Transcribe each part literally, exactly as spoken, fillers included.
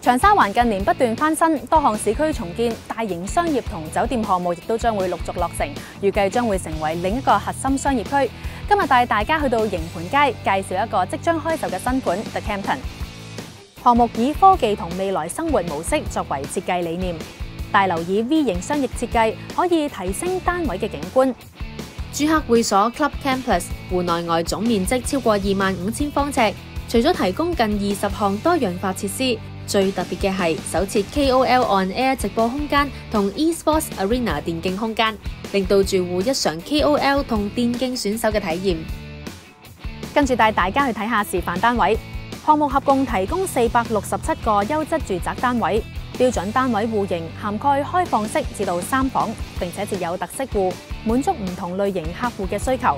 長沙灣近年不斷翻新，多項市區重建、大型商業同酒店項目亦都將會陸續落成，預計將會成為另一個核心商業區。今日帶大家去到營盤街，介紹一個即將開售嘅新盤 The Campton。項目以科技同未來生活模式作為設計理念，大樓以 V 型雙翼設計，可以提升單位嘅景觀。住客會所 Club Campus 戶內外總面積超過二萬五千方尺，除咗提供近二十項多樣化設施。最特別嘅係首設 K O L on Air 直播空間同 eSports Arena 電競空間，令到住戶一嘗 K O L 同電競選手嘅體驗。跟住帶大家去睇下示範單位，項目合共提供四百六十七個優質住宅單位，標準單位戶型涵蓋開放式至到三房，並且設有特色戶，滿足唔同類型客戶嘅需求。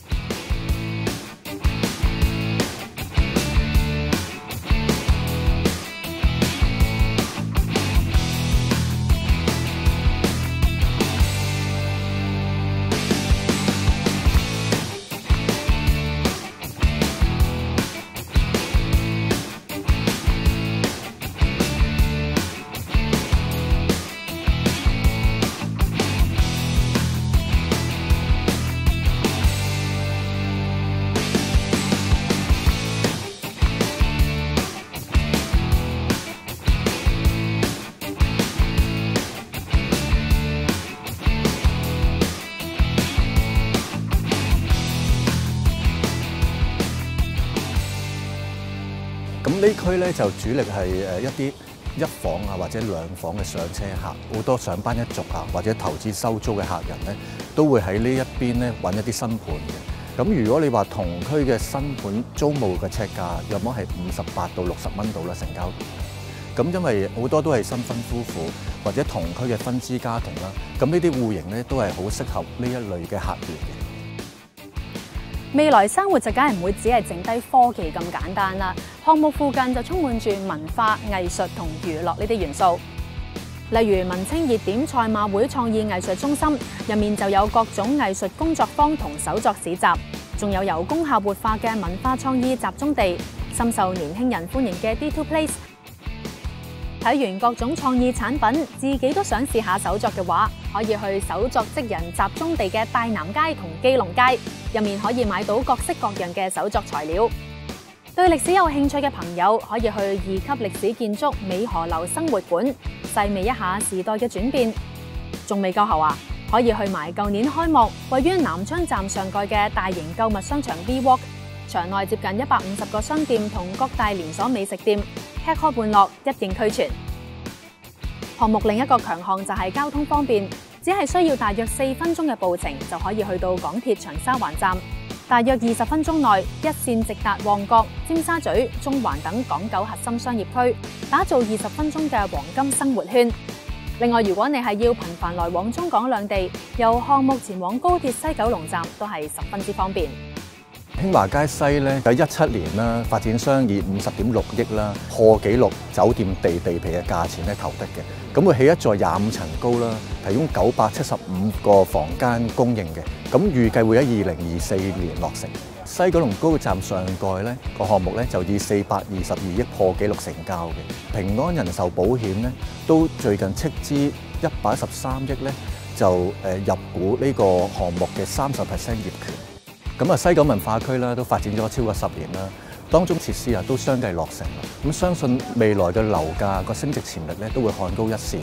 咁呢區咧就主力係誒一啲一房啊或者兩房嘅上車客，好多上班一族啊或者投資收租嘅客人咧，都會喺呢一邊咧揾一啲新盤嘅。咁如果你話同區嘅新盤租務嘅尺價，約莫係五十八到六十蚊度啦成交。咁因為好多都係新婚夫婦或者同區嘅分支家庭啦，咁呢啲戶型咧都係好適合呢一類嘅客源嘅。 未來生活就梗係唔會只係剩低科技咁簡單啦，項目附近就充滿住文化、藝術同娛樂呢啲元素。例如文青熱點賽馬會創意藝術中心，入面就有各種藝術工作坊同手作市集，仲有由工廈活化嘅文化創意集中地，深受年輕人歡迎嘅 D two Place。睇完各種創意產品，自己都想試下手作嘅話，可以去手作職人集中地嘅大南街同基隆街，入面可以買到各式各樣嘅手作材料。對歷史有興趣嘅朋友，可以去二級歷史建築美荷樓生活館，細味一下時代嘅轉變。仲未夠喉啊，可以去埋舊年開幕位於南昌站上蓋嘅大型購物商場 V Walk， 場內接近一百五十個商店同各大連鎖美食店，吃喝玩樂一應俱全。項目另一個強項就係交通方便，只係需要大約四分鐘嘅步程就可以去到港鐵長沙灣站，大約二十分鐘內一線直達旺角、尖沙咀、中環等港九核心商業區，打造二十分鐘嘅黃金生活圈。另外，如果你係要頻繁來往中港兩地，由項目前往高鐵西九龍站都係十分之方便。 興華街西咧喺一七年啦，發展商以五十點六億啦破紀錄酒店地地皮嘅價錢咧投得嘅，咁會起一座廿五層高啦，提供九百七十五個房間供應嘅，咁預計會喺二零二四年落成。西九龍高鐵站上蓋咧個項目咧就以四百二十二億破紀錄成交嘅，平安人壽保險咧都最近斥資一百一十三億咧就誒入股呢個項目嘅三十 percent 業權。咁啊，西九文化區啦，都發展咗超過十年啦，當中設施啊都相繼落成啦。咁相信未來嘅樓價個升值潛力咧都會看高一線。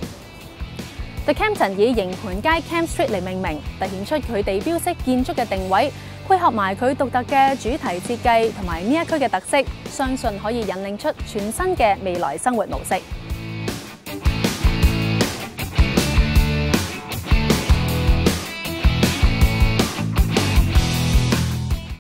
The Campton 以營盤街 Camp Street 嚟命名，凸顯出佢地標式建築嘅定位，配合埋佢獨特嘅主題設計同埋呢一區嘅特色，相信可以引領出全新嘅未來生活模式。